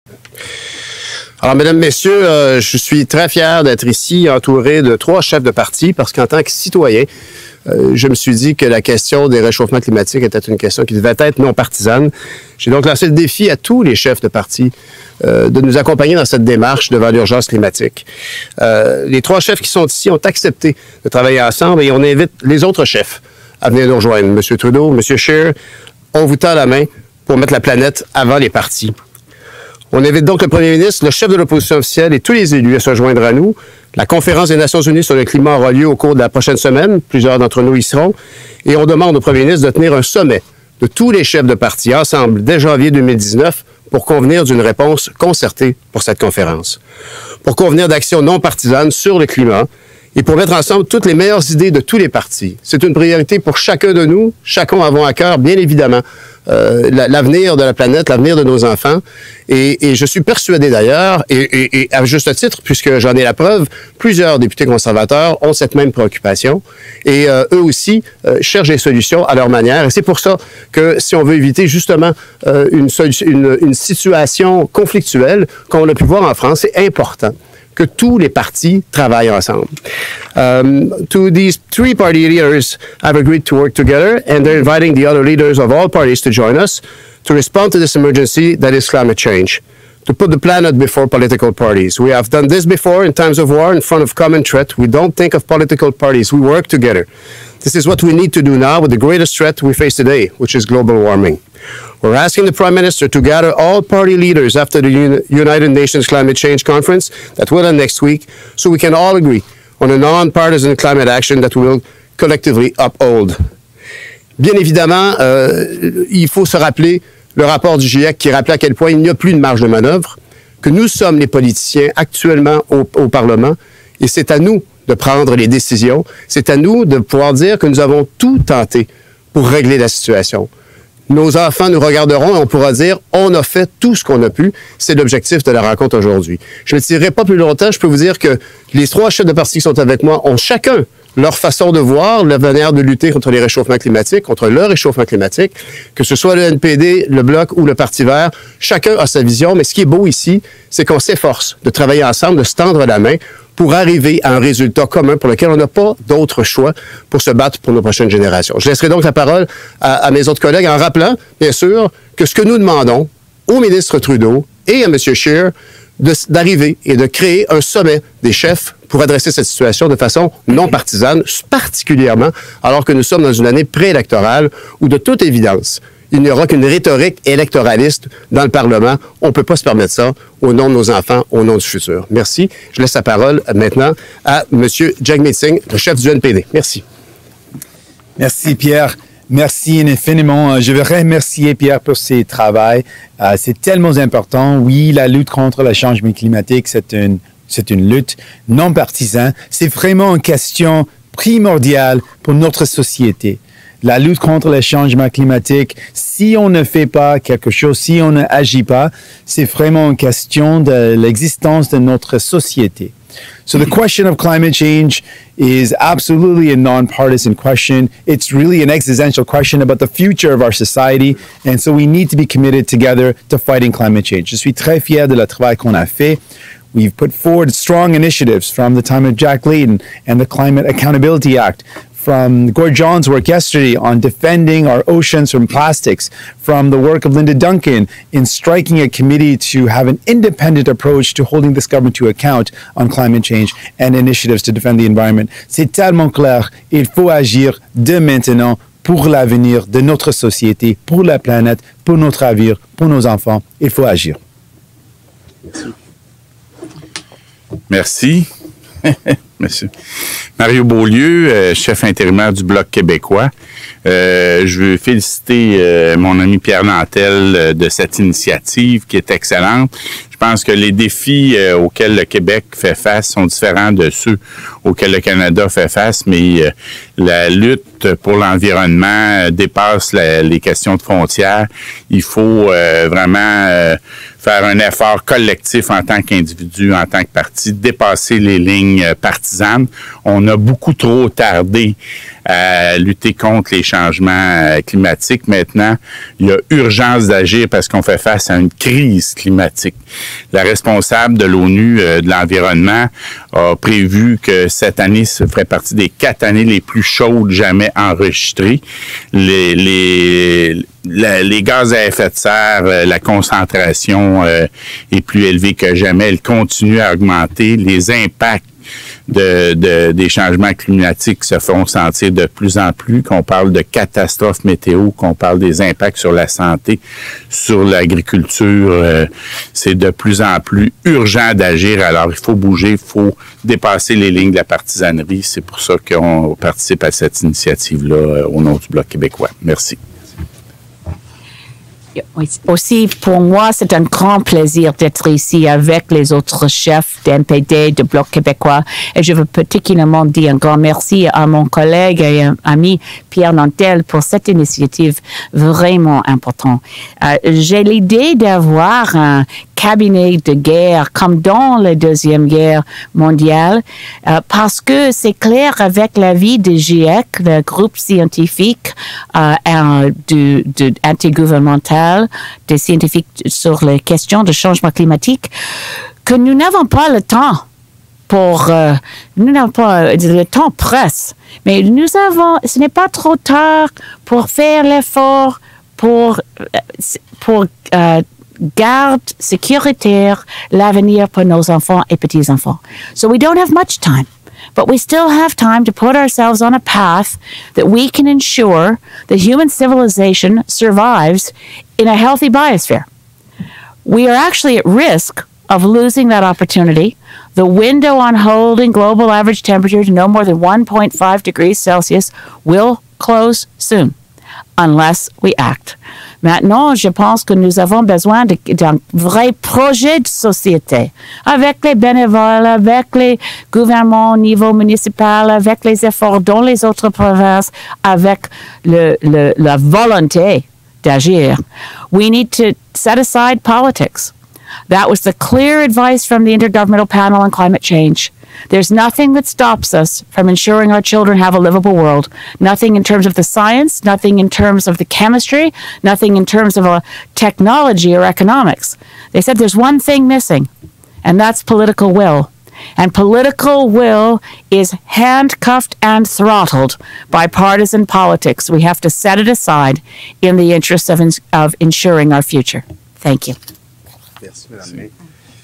Alors, mesdames, messieurs, je suis très fier d'être ici entouré de 3 chefs de parti parce qu'en tant que citoyen, je me suis dit que la question des réchauffements climatiques était une question qui devait être non partisane. J'ai donc lancé le défi à tous les chefs de parti de nous accompagner dans cette démarche devant l'urgence climatique. Les 3 chefs qui sont ici ont accepté de travailler ensemble et on invite les autres chefs à venir nous rejoindre. M. Trudeau, M. Scheer, on vous tend la main pour mettre la planète avant les partis. On invite donc le premier ministre, le chef de l'opposition officielle et tous les élus à se joindre à nous. La conférence des Nations unies sur le climat aura lieu au cours de la prochaine semaine. Plusieurs d'entre nous y seront. Et on demande au premier ministre de tenir un sommet de tous les chefs de parti ensemble dès janvier 2019 pour convenir d'une réponse concertée pour cette conférence. Pour convenir d'actions non partisanes sur le climat et pour mettre ensemble toutes les meilleures idées de tous les partis. C'est une priorité pour chacun de nous. Chacun avons à cœur, bien évidemment, l'avenir de la planète, l'avenir de nos enfants. Et je suis persuadé d'ailleurs, et à juste titre, puisque j'en ai la preuve, plusieurs députés conservateurs ont cette même préoccupation. Et eux aussi cherchent des solutions à leur manière. Et c'est pour ça que si on veut éviter justement une situation conflictuelle, comme on a pu voir en France, c'est important que tous les partis travaillent ensemble. These 3 party leaders have agreed to work together, and they're inviting the other leaders of all parties to join us to respond to this emergency that is climate change, to put the planet before political parties. We have done this before in times of war in front of common threat. We don't think of political parties. We work together. This is what we need to do now with the greatest threat we face today, which is global warming. We're asking the Prime Minister to gather all party leaders after the United Nations Climate Change Conference that will end next week so we can all agree on a non-partisan climate action that we will collectively uphold. Bien évidemment, il faut se rappeler le rapport du GIEC qui rappelait à quel point il n'y a plus de marge de manœuvre, que nous sommes les politiciens actuellement au Parlement et c'est à nous de prendre les décisions. C'est à nous de pouvoir dire que nous avons tout tenté pour régler la situation. Nos enfants nous regarderont et on pourra dire « on a fait tout ce qu'on a pu ». C'est l'objectif de la rencontre aujourd'hui. Je ne tirerai pas plus longtemps. Je peux vous dire que les 3 chefs de parti qui sont avec moi ont chacun leur façon de voir la manière de lutter contre les réchauffements climatiques, contre le réchauffement climatique, que ce soit le NPD, le Bloc ou le Parti vert. Chacun a sa vision, mais ce qui est beau ici, c'est qu'on s'efforce de travailler ensemble, de se tendre la main pour arriver à un résultat commun pour lequel on n'a pas d'autre choix pour se battre pour nos prochaines générations. Je laisserai donc la parole à mes autres collègues en rappelant, bien sûr, que ce que nous demandons au ministre Trudeau et à M. Scheer, d'arriver et de créer un sommet des chefs pour adresser cette situation de façon non partisane, particulièrement alors que nous sommes dans une année préélectorale où, de toute évidence, il n'y aura qu'une rhétorique électoraliste dans le Parlement. On ne peut pas se permettre ça au nom de nos enfants, au nom du futur. Merci. Je laisse la parole maintenant à M. Jagmeet Singh, le chef du NPD. Merci. Merci, Pierre. Merci infiniment. Je veux remercier Pierre pour ses travaux. C'est tellement important. Oui, la lutte contre le changement climatique, c'est une lutte non partisane. C'est vraiment une question primordiale pour notre société. La lutte contre le changement climatique, si on ne fait pas quelque chose, si on n'agit pas, c'est vraiment une question de l'existence de notre société. So the question of climate change is absolutely a non-partisan question. It's really an existential question about the future of our society. And so we need to be committed together to fighting climate change. Je suis très fier de le travail qu'on a fait. We've put forward strong initiatives from the time of Jack Layton and the Climate Accountability Act, from Gord John's work yesterday on defending our oceans from plastics, from the work of Linda Duncan in striking a committee to have an independent approach to holding this government to account on climate change and initiatives to defend the environment. C'est tellement clair. Il faut agir dès maintenant pour l'avenir de notre société, pour la planète, pour notre avenir, pour nos enfants. Il faut agir. Merci. Monsieur Mario Beaulieu, chef intérimaire du Bloc québécois. Je veux féliciter mon ami Pierre Nantel de cette initiative qui est excellente. Je pense que les défis auxquels le Québec fait face sont différents de ceux auxquels le Canada fait face, mais la lutte pour l'environnement dépasse les questions de frontières. Il faut vraiment faire un effort collectif en tant qu'individu, en tant que parti, dépasser les lignes partisanes. On a beaucoup trop tardé à lutter contre les changements climatiques. Maintenant, il y a urgence d'agir parce qu'on fait face à une crise climatique. La responsable de l'ONU de l'environnement a prévu que cette année ferait partie des 4 années les plus chaudes jamais enregistrées. Les gaz à effet de serre, la concentration est plus élevée que jamais. Elle continue à augmenter. Les impacts des changements climatiques se font sentir de plus en plus, qu'on parle de catastrophes météo, qu'on parle des impacts sur la santé, sur l'agriculture. C'est de plus en plus urgent d'agir. Alors, il faut bouger, il faut dépasser les lignes de la partisanerie. C'est pour ça qu'on participe à cette initiative-là au nom du Bloc québécois. Merci. Aussi, pour moi, c'est un grand plaisir d'être ici avec les autres chefs de NPD, de Bloc québécois. Et je veux particulièrement dire un grand merci à mon collègue et ami Pierre Nantel pour cette initiative vraiment importante. J'ai l'idée d'avoir un cabinet de guerre comme dans la Deuxième Guerre mondiale parce que c'est clair avec l'avis du GIEC, le groupe scientifique intergouvernemental des scientifiques sur les questions de changement climatique, que nous n'avons pas le temps nous n'avons pas, le temps presse, mais ce n'est pas trop tard pour faire l'effort pour garde sécuritaire l'avenir pour nos enfants et petits-enfants. So we don't have much time, but we still have time to put ourselves on a path that we can ensure that human civilization survives in a healthy biosphere. We are actually at risk of losing that opportunity. The window on holding global average temperature to no more than 1.5 degrees Celsius will close soon, unless we act. Maintenant, je pense que nous avons besoin d'un vrai projet de société, avec les bénévoles, avec les gouvernements au niveau municipal, avec les efforts dans les autres provinces, avec la volonté d'agir. We need to set aside politics. That was the clear advice from the Intergovernmental Panel on Climate Change. There's nothing that stops us from ensuring our children have a livable world. Nothing in terms of the science, nothing in terms of the chemistry, nothing in terms of technology or economics. They said there's one thing missing, and that's political will. And political will is handcuffed and throttled by partisan politics. We have to set it aside in the interest of ensuring our future. Thank you. Merci, Mme May.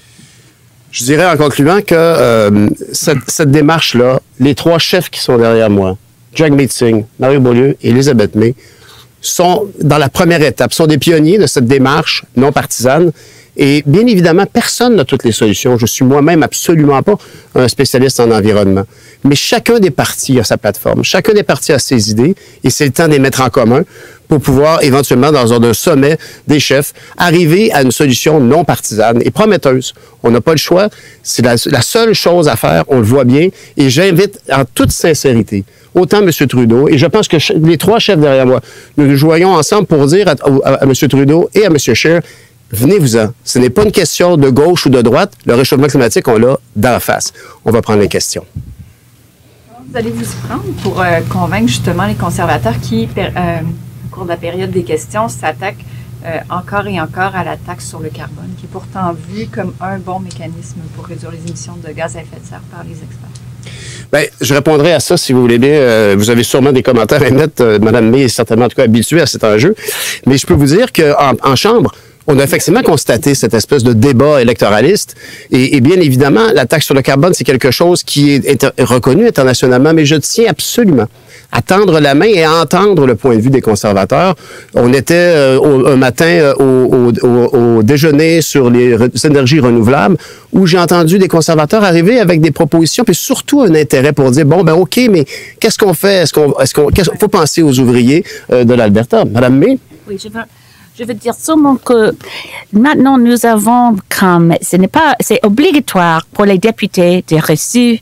Je dirais en concluant que cette démarche-là, les 3 chefs qui sont derrière moi, Jagmeet Singh, Mario Beaulieu et Elisabeth May, sont dans la première étape, sont des pionniers de cette démarche non partisane. Et bien évidemment, personne n'a toutes les solutions. Je suis moi-même absolument pas un spécialiste en environnement. Mais chacun des partis a sa plateforme. Chacun des partis a ses idées et c'est le temps de les mettre en commun pour pouvoir éventuellement, dans un sommet des chefs, arriver à une solution non partisane et prometteuse. On n'a pas le choix. C'est la seule chose à faire. On le voit bien. Et j'invite en toute sincérité autant M. Trudeau, et je pense que les 3 chefs derrière moi, nous nous joignons ensemble pour dire à M. Trudeau et à M. Scheer, venez-vous-en. Ce n'est pas une question de gauche ou de droite. Le réchauffement climatique, on l'a d'en face. On va prendre les questions. Vous allez vous y prendre pour convaincre justement les conservateurs qui, au cours de la période des questions, s'attaquent encore et encore à la taxe sur le carbone, qui est pourtant vue comme un bon mécanisme pour réduire les émissions de gaz à effet de serre par les experts? Bien, je répondrai à ça si vous voulez bien. Vous avez sûrement des commentaires à mettre. Mme May est certainement en tout cas habituée à cet enjeu. Mais je peux vous dire qu'en Chambre, on a effectivement constaté cette espèce de débat électoraliste. Et bien évidemment, la taxe sur le carbone, c'est quelque chose qui est reconnu internationalement, mais je tiens absolument à tendre la main et à entendre le point de vue des conservateurs. On était un matin au déjeuner sur les énergies renouvelables où j'ai entendu des conservateurs arriver avec des propositions, puis surtout un intérêt pour dire, bon, ben OK, mais qu'est-ce qu'on fait? Faut penser aux ouvriers de l'Alberta. Madame May? Oui, je veux dire seulement que maintenant nous avons c'est obligatoire pour les députés de reçu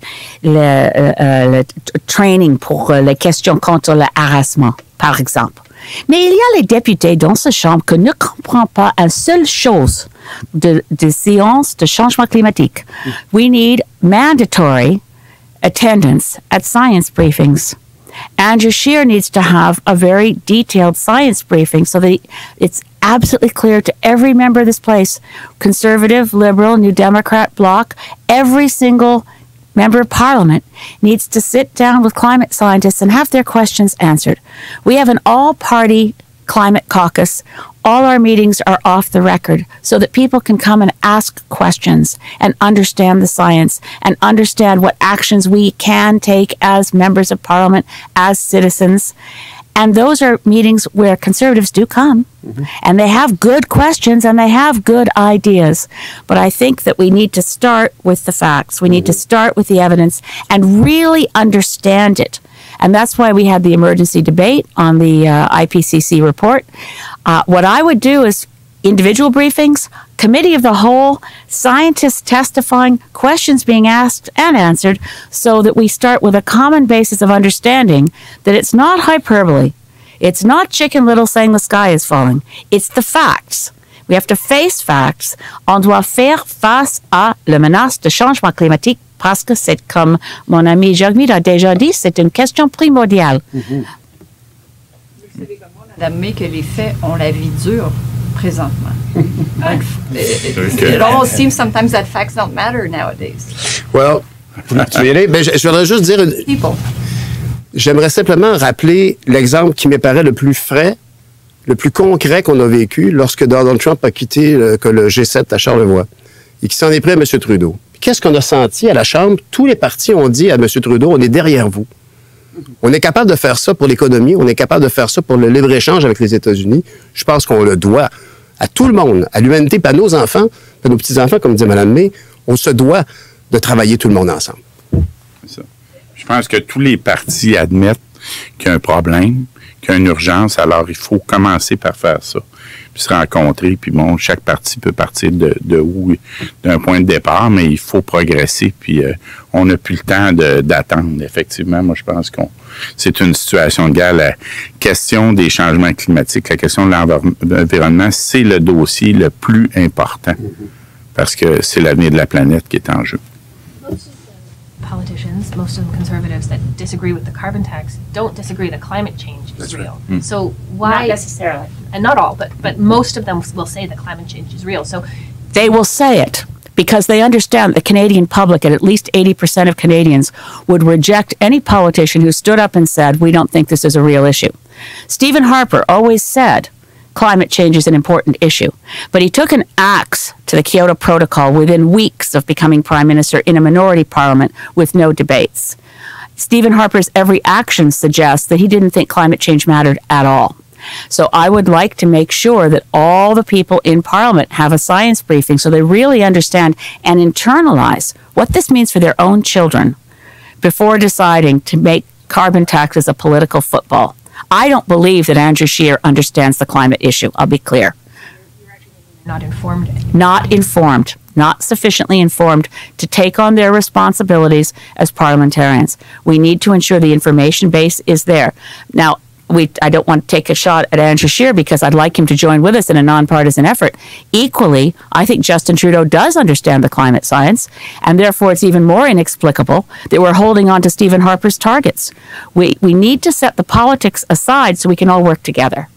le training pour les questions contre le harassement, par exemple. Mais il y a les députés dans cette chambre qui ne comprennent pas une seule chose de science de changement climatique. We need mandatory attendance at science briefings. Andrew Scheer needs to have a very detailed science briefing so that it's absolutely clear to every member of this place, Conservative, Liberal, New Democrat, Bloc, every single member of Parliament needs to sit down with climate scientists and have their questions answered. We have an all-party climate caucus. All our meetings are off the record so that people can come and ask questions and understand the science and understand what actions we can take as members of Parliament, as citizens. And those are meetings where Conservatives do come, and they have good questions and they have good ideas. But I think that we need to start with the facts. We need to start with the evidence and really understand it. And that's why we had the emergency debate on the IPCC report. What I would do is individual briefings, committee of the whole, scientists testifying, questions being asked and answered, so that we start with a common basis of understanding that it's not hyperbole. It's not Chicken Little saying the sky is falling. It's the facts. We have to face facts. On doit faire face à la menace de changement climatique parce que c'est, comme mon ami Jagmeet a déjà dit, c'est une question primordiale. Vous savez comme moi, Madame May, que les faits ont la vie dure présentement. It almost seems sometimes that facts don't matter nowadays. Well, tu y aller? Ben, je voudrais juste dire... People. J'aimerais simplement rappeler l'exemple qui me paraît le plus frais, le plus concret qu'on a vécu lorsque Donald Trump a quitté le G7 à Charlevoix et qui s'en est pris à M. Trudeau. Qu'est-ce qu'on a senti à la Chambre? Tous les partis ont dit à M. Trudeau, on est derrière vous. On est capable de faire ça pour l'économie, on est capable de faire ça pour le libre-échange avec les États-Unis. Je pense qu'on le doit à tout le monde, à l'humanité, pas à nos enfants, pas à nos petits-enfants, comme dit Mme May. On se doit de travailler tout le monde ensemble. C'est ça. Je pense que tous les partis admettent qu'il y a un problème, qu'il y a une urgence, alors il faut commencer par faire ça. Puis se rencontrer, puis bon, chaque parti peut partir d'un point de départ, mais il faut progresser, puis on n'a plus le temps d'attendre. Effectivement, moi je pense que c'est une situation de guerre. La question des changements climatiques, la question de l'environnement, c'est le dossier le plus important, parce que c'est l'avenir de la planète qui est en jeu. Politicians, most of them conservatives that disagree with the carbon tax, don't disagree that climate change is real. So why? Not necessarily. And not all, but most of them will say that climate change is real. So They will say it because they understand the Canadian public, and at least 80% of Canadians would reject any politician who stood up and said, we don't think this is a real issue. Stephen Harper always said climate change is an important issue, but he took an axe to the Kyoto Protocol within weeks of becoming Prime Minister in a minority parliament with no debates. Stephen Harper's every action suggests that he didn't think climate change mattered at all. So I would like to make sure that all the people in Parliament have a science briefing so they really understand and internalize what this means for their own children before deciding to make carbon taxes a political football. I don't believe that Andrew Scheer understands the climate issue. I'll be clear. not informed. Not informed, not sufficiently informed to take on their responsibilities as parliamentarians. We need to ensure the information base is there. Now, I don't want to take a shot at Andrew Scheer because I'd like him to join with us in a nonpartisan effort. Equally, I think Justin Trudeau does understand the climate science, and therefore it's even more inexplicable that we're holding on to Stephen Harper's targets. We need to set the politics aside so we can all work together.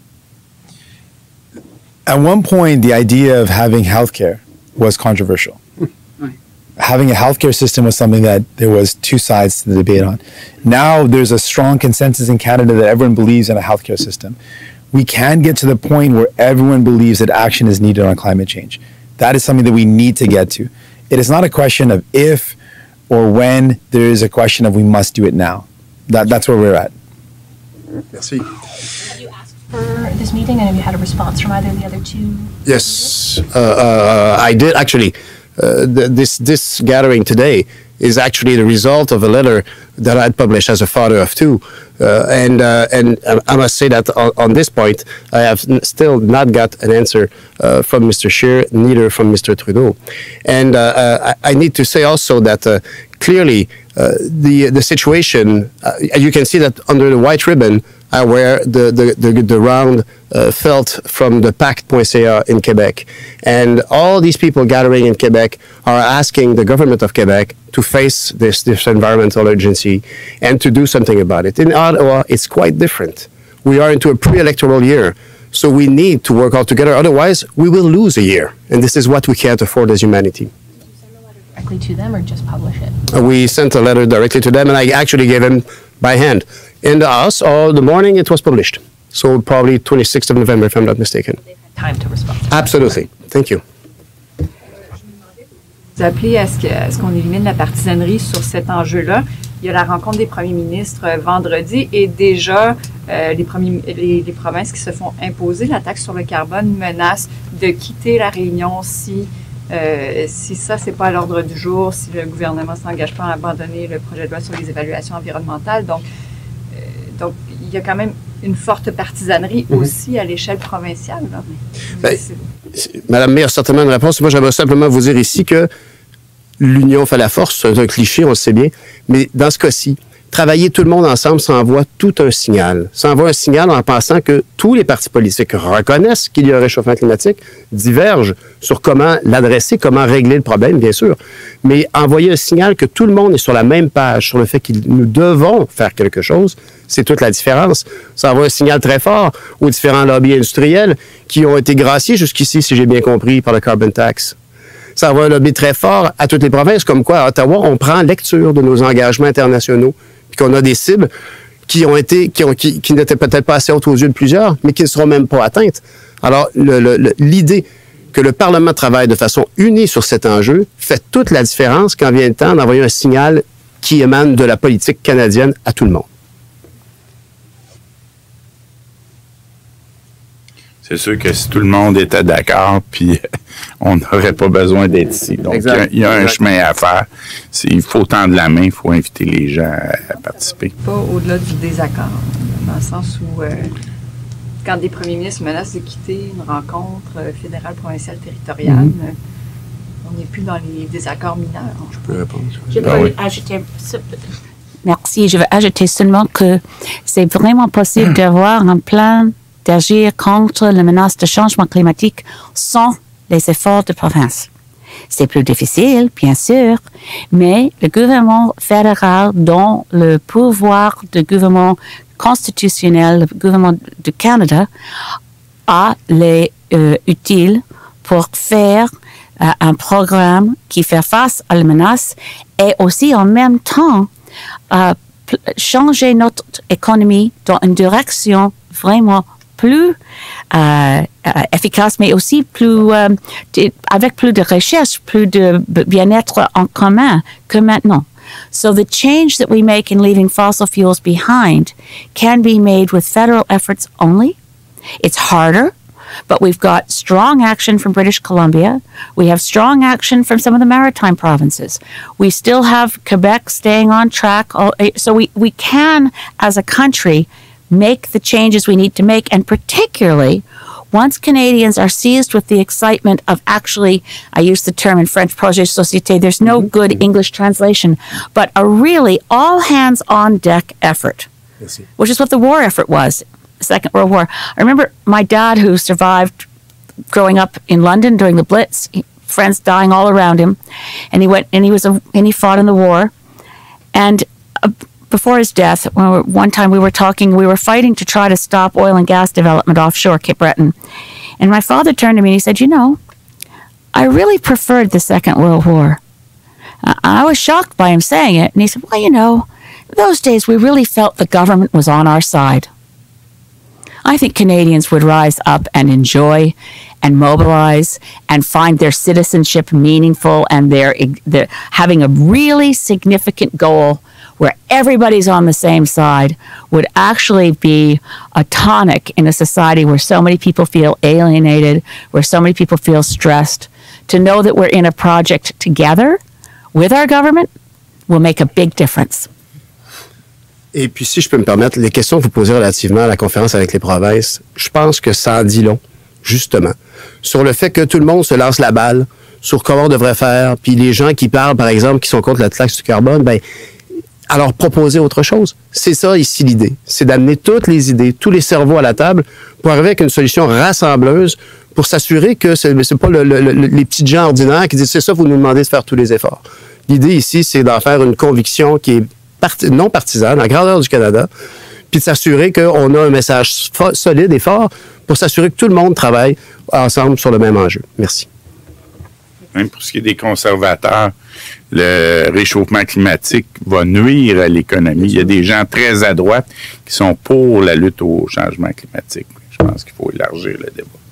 At one point, the idea of having healthcare was controversial. Having a healthcare system was something that there was two sides to the debate on. Now there's a strong consensus in Canada that everyone believes in a healthcare system. We can get to the point where everyone believes that action is needed on climate change. That is something that we need to get to. It is not a question of if or when, there is a question of we must do it now. That's where we're at. Merci. Have you asked for this meeting, and have you had a response from either of the other two? Yes, I did actually. This gathering today is actually the result of a letter that I had published as a father of two, and I must say that on this point I have still not got an answer from Mr. Scheer, neither from Mr. Trudeau, and I need to say also that clearly the situation, you can see that under the white ribbon where the round felt from the pact.ca in Quebec. And all these people gathering in Quebec are asking the government of Quebec to face this environmental urgency and to do something about it. In Ottawa, it's quite different. We are into a pre-electoral year, so we need to work all together. Otherwise, we will lose a year, and this is what we can't afford as humanity. Directly to them or just publish it? We sent a letter directly to them, and I actually gave them by hand. In the House, the morning it was published. So probably 26th of November, if I'm not mistaken. They've had time to respond. Absolutely. Thank you. Vous appelez à ce qu'on élimine la partisanerie sur cet enjeu-là. Il y a la rencontre des premiers ministres vendredi et déjà les provinces qui se font imposer la taxe sur le carbone menacent de quitter la Réunion si ça, c'est pas à l'ordre du jour, si le gouvernement ne s'engage pas à abandonner le projet de loi sur les évaluations environnementales. Donc, il y a quand même une forte partisanerie aussi à l'échelle provinciale. Madame Maire, certainement une réponse. Moi, j'aimerais simplement vous dire ici que l'union fait la force. C'est un cliché, on le sait bien. Mais dans ce cas-ci, travailler tout le monde ensemble, ça envoie tout un signal. Ça envoie un signal en pensant que tous les partis politiques reconnaissent qu'il y a un réchauffement climatique, divergent sur comment l'adresser, comment régler le problème, bien sûr. Mais envoyer un signal que tout le monde est sur la même page sur le fait que nous devons faire quelque chose, c'est toute la différence. Ça envoie un signal très fort aux différents lobbies industriels qui ont été graciés jusqu'ici, si j'ai bien compris, par le carbon tax. Ça envoie un lobby très fort à toutes les provinces, comme quoi à Ottawa, on prend lecture de nos engagements internationaux, puis qu'on a des cibles qui n'étaient peut-être pas assez hautes aux yeux de plusieurs, mais qui ne seront même pas atteintes. Alors, l'idée que le Parlement travaille de façon unie sur cet enjeu fait toute la différence quand vient le temps d'envoyer un signal qui émane de la politique canadienne à tout le monde. C'est sûr que si tout le monde était d'accord, puis on n'aurait pas besoin d'être ici. Donc, il y a un chemin à faire. Il faut tendre la main, il faut inviter les gens à participer. Pas au-delà du désaccord, dans le sens où quand des premiers ministres menacent de quitter une rencontre fédérale, provinciale, territoriale, on n'est plus dans les désaccords mineurs. Je peux répondre. Je veux ajouter... Merci. Je veux ajouter seulement que c'est vraiment possible d'avoir un plan d'agir contre la menace de changement climatique sans les efforts de province. C'est plus difficile, bien sûr, mais le gouvernement fédéral, dont le pouvoir de gouvernement constitutionnel, le gouvernement du Canada, a les utiles pour faire un programme qui fait face à la menace et aussi en même temps changer notre économie dans une direction vraiment plus efficace, mais aussi plus avec plus de recherche, plus de bien-être en commun que maintenant. So the change that we make in leaving fossil fuels behind can be made with federal efforts only. It's harder, but we've got strong action from British Columbia. We have strong action from some of the maritime provinces. We still have Quebec staying on track. So we can, as a country, make the changes we need to make, and particularly once Canadians are seized with the excitement of actually, I use the term in French, projet de société, there's no good English translation, but a really all-hands-on-deck effort, which is what the war effort was, the Second World War. I remember my dad, who survived growing up in London during the Blitz, friends dying all around him, and he fought in the war, and before his death, one time we were fighting to try to stop oil and gas development offshore Cape Breton. And my father turned to me and he said, I really preferred the Second World War. I was shocked by him saying it. And he said, those days we really felt the government was on our side. I think Canadians would rise up and enjoy and mobilize and find their citizenship meaningful, and they're having a really significant goal where everybody's on the same side would actually be a tonic in a society where so many people feel alienated, where so many people feel stressed. To know that we're in a project together with our government will make a big difference. Et puis, si je peux me permettre, les questions que vous posez relativement à la conférence avec les provinces, je pense que ça en dit long, justement, sur le fait que tout le monde se lance la balle sur comment on devrait faire. Puis les gens qui parlent, par exemple, qui sont contre la taxe du carbone, alors proposer autre chose. C'est ça ici l'idée. C'est d'amener toutes les idées, tous les cerveaux à la table pour arriver avec une solution rassembleuse pour s'assurer que c'est pas les petits gens ordinaires qui disent c'est ça, vous nous demandez de faire tous les efforts. L'idée ici, c'est d'en faire une conviction qui est non partisane, à grandeur du Canada, puis de s'assurer qu'on a un message solide et fort pour s'assurer que tout le monde travaille ensemble sur le même enjeu. Merci. Même pour ce qui est des conservateurs, le réchauffement climatique va nuire à l'économie. Il y a des gens très à droite qui sont pour la lutte au changement climatique. Je pense qu'il faut élargir le débat.